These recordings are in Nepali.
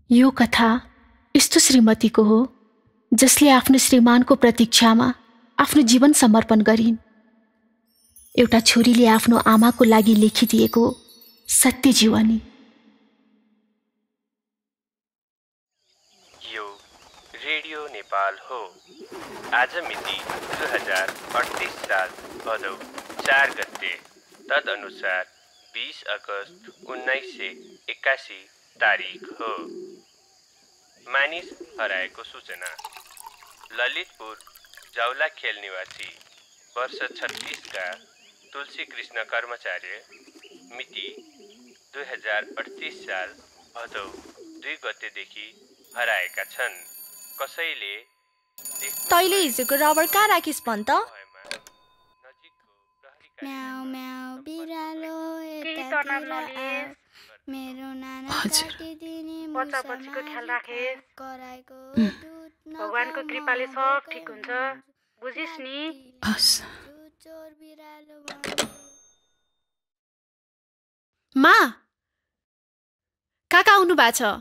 यो कथा यस्तो श्रीमतीको हो जसले आफ्नो श्रीमानको प्रतीक्षामा आफ्नो जीवन समर्पण गरिन्। एउटा छोरीले आफ्नो आमाको लागि लेखिदिएको सत्य जीवनी। यो रेडियो नेपाल हो। आज मिति 2038 साल भदौ 4 गते, तदनुसार 20 अगस्त 1981 तारिख हो। मानिस हराएको सूचना। ललितपुर जाउलाखेल निवासी वर्ष 36 का तुलसी कृष्ण कर्मचार्य मिति 2038 साल भदौ 2 गतेदेखि हराएका छन्। कसैले तैले हिजोको रबर कहाँ राखिस् भन् त? म्याउ म्याउ बिरालो मेरो नाना काटिदिने बच्चा-बच्चीको ख्याल राखेस्। भगवानको कृपाले सब ठीक हुन्छ, बुझिस् नि? मा, काका आउनु भएको छ।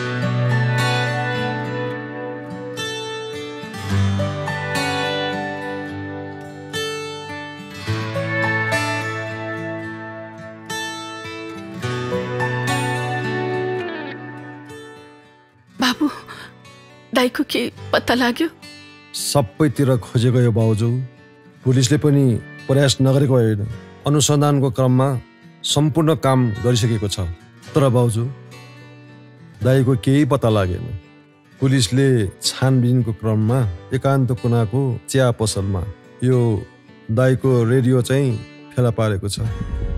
बाबु, दाइको के पत्ता लाग्यो? सबैतिर खोजेको यो बाउजू पुलिसले पनि प्रयास नगरेको होइन। अनुसन्धानको क्रममा सम्पूर्ण काम गरिसकेको छ, तर बाउजू दाइको केही पत्ता लागेन। पुलिसले छानबिनको क्रममा एकान्त कुनाको चिया पसलमा यो दाइको रेडियो चाहिँ फेला पारेको छ।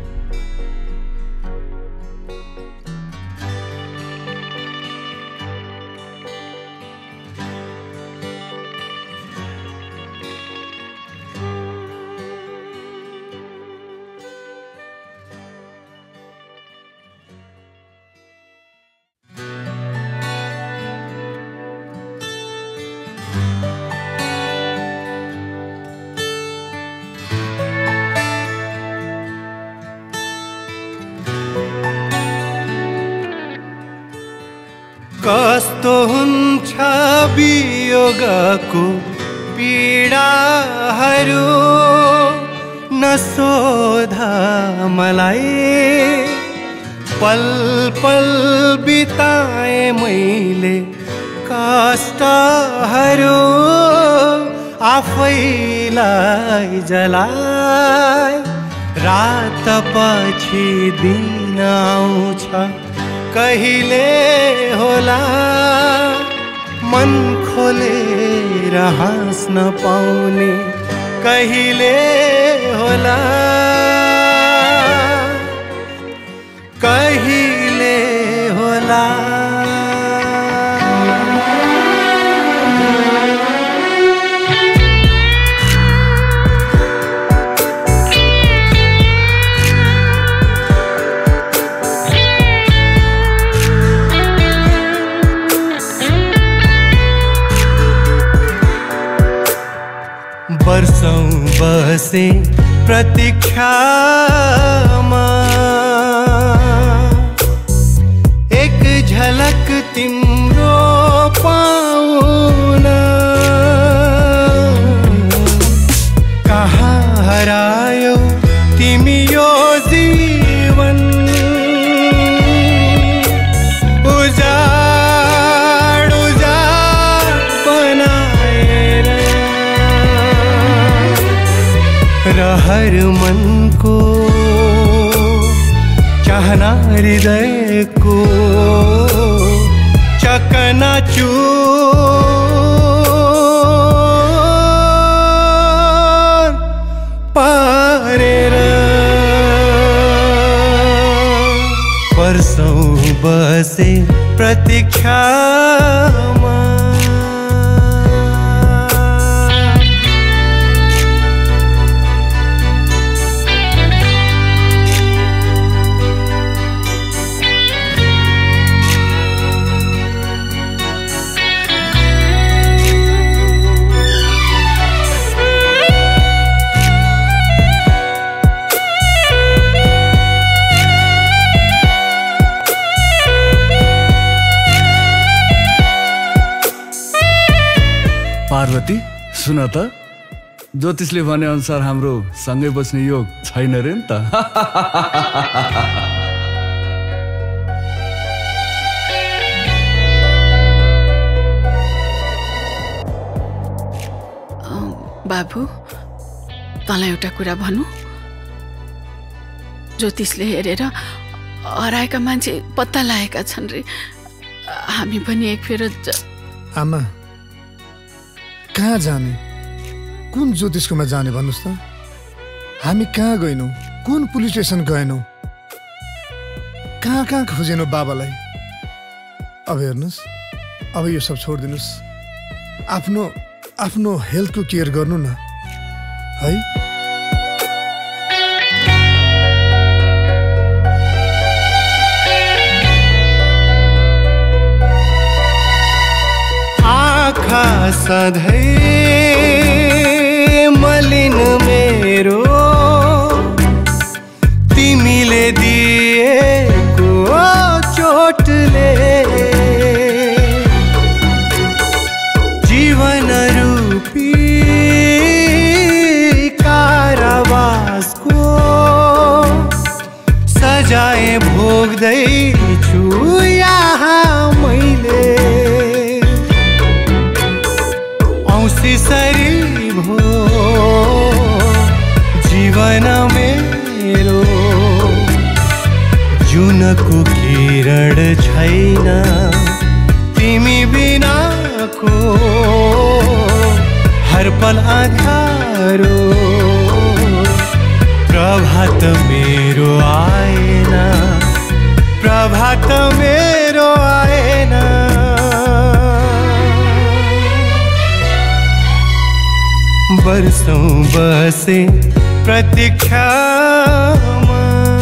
कस्तो हुन्छ वियोगको पीडाहरू, नसोध मलाई। पल पल बिताए मैले कष्टहरू, आफैलाई जलाए। रात पछि दिन आउँछ, कहिले होला मन खोलेर हाँस्न पाउने, कहिले होला कहिले होला। वर्षौं बसे प्रतीक्षामा, एक झलक तिम्रो पाउन। कहाँ हरायो तिमी यो जीवन, उजाड उजाड बनाएर। रहर मनको चाहना हृदयको चकनाचूर पारेर। वर्षौं बसे प्रतीक्षामा, पार्वती सुन त, ज्योतिषले भने अनुसार हाम्रो सँगै बस्ने योग छैन रे नि त। बाबु, तँलाई एउटा कुरा भनौँ, ज्योतिषले हेरेर हराएका मान्छे पत्ता लागेका छन् रे। हामी पनि एक फेर आमा कहाँ जाने, कुन ज्योतिषकोमा जाने भन्नुहोस् त? हामी कहाँ गएनौँ, कुन पुलिस स्टेसन गएनौँ, कहाँ कहाँ खोजेनौँ बाबालाई। अब हेर्नुहोस्, अब यो सब छोडिदिनुहोस्, आफ्नो हेल्थको केयर गर्नु न है। आँखा सधैँ मलिन मेरो तिमीले दिएको चोटले जीवन रूपी कारावासको सजाय भोग्दैछु यहाँ मैले। औँसीसरी भो जीवन मेरो, जुनको किरण छैन तिमी बिनाको, हर पल आँखारो प्रभात मेरो आएन, प्रभात मेरो आएन। वर्षौं बसे प्रतीक्षामा,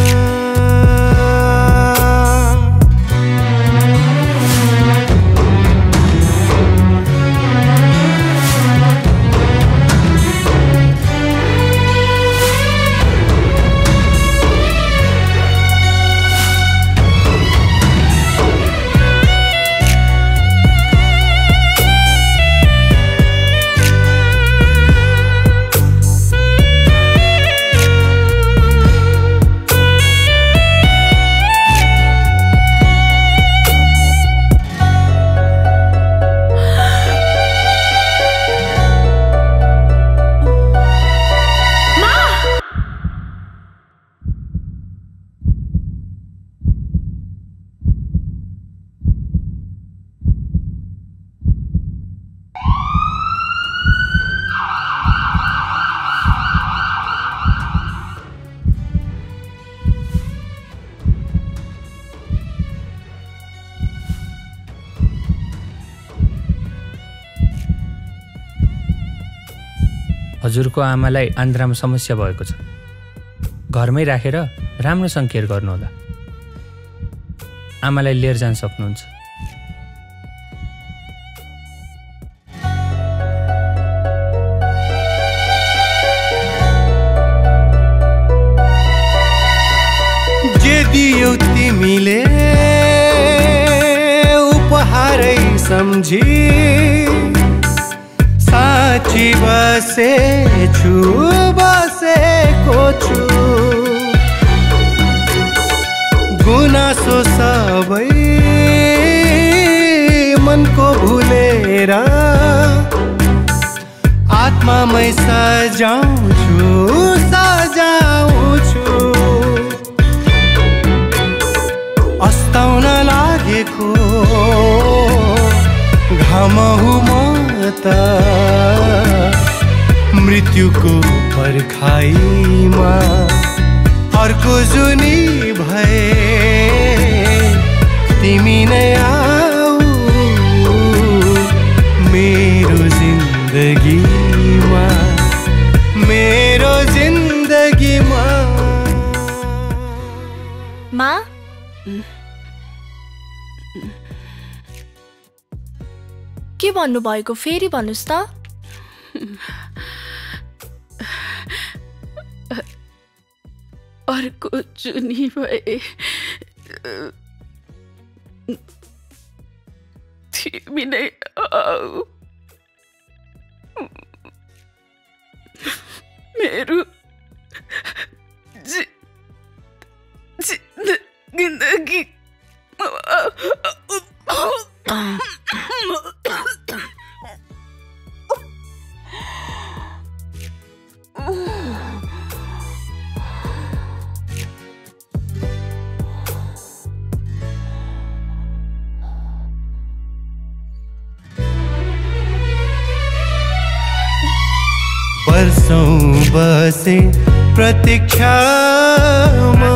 हजुरको आमालाई आन्द्रामा समस्या भएको छ, घरमै राखेर राम्रोसँग केयर गर्नुहोला। आमालाई लिएर जान सक्नुहुन्छ। जे दियौ तिमीले उपहारै सम्झी, साँची बसेको छु, गुनासो सबै मनको भुलेर आत्मामै सजाउँछु। अस्ताउन लागेको घाम हुँ म त, मृत्युको पर्खाइमा अर्को जुनी भए तिमी नै आऊ मेरो जिन्दगीमा, मेरो जिन्दगीमा। माँ, के भन्नुभएको फेरि भन्नुहोस् त। अर्को जुनी भए तिमी नै आऊ मेरो जिन्दगी वर्षौं बसे प्रतीक्षामा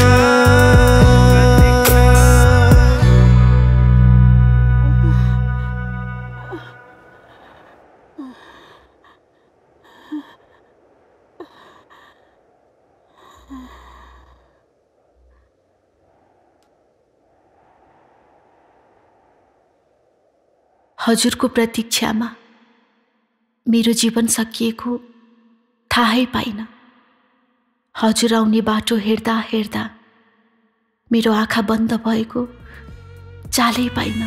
हजुरको प्रतीक्षामा मेरो जीवन सकिएको थाहै पाइन। हजुर आउने बाटो हेर्दा हेर्दा मेरो आँखा बन्द भएको चालै पाइन।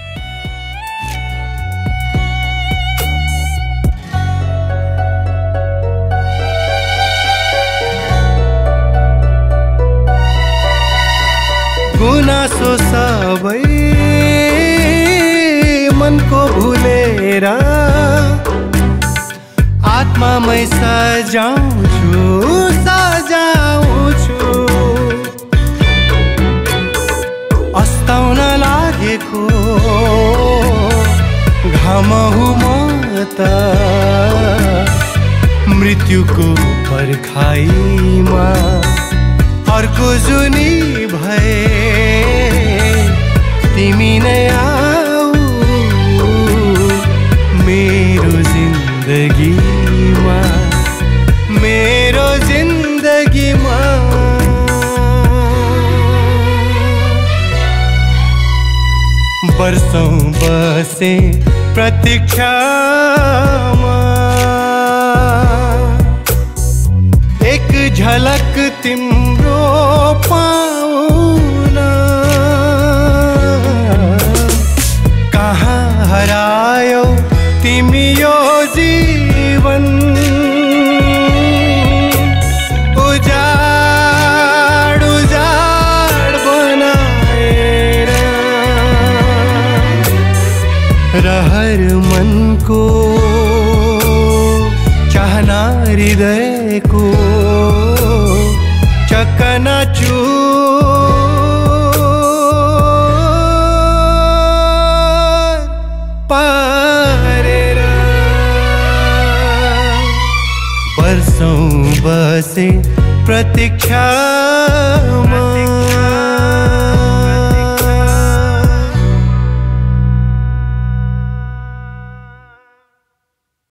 गुनासो सबै मनको भुलेर आत्मामै सजाउँछु अस्ताउन लागेको घाम हुँ म त मृत्युको पर्खाइमा अर्को जुनी भए तिमी नै आऊ मेरो जिन्दगीमा मेरो जिन्दगीमा। वर्षौं बसे प्रतीक्षामा एक झलक तिम्रो पाउन कहाँ हरायौ तिमी यो जीवन उजाड उजाड बनाएर रहर मनको चाहना हृदयको चकनाचूर पारेर वर्षौं बसे प्रतीक्षामा